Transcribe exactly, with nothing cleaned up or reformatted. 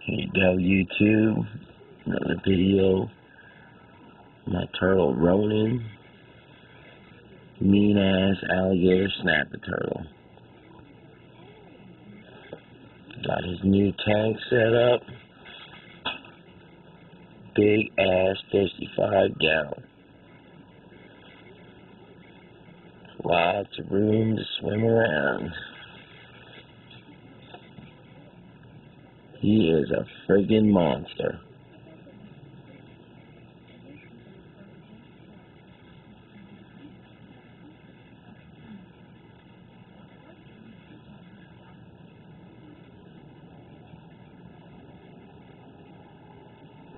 Here you go, YouTube. Another video. My turtle Ronin. Mean ass alligator snapper turtle. Got his new tank set up. Big ass fifty-five gallon. Lots of room to swim around. He is a friggin' monster.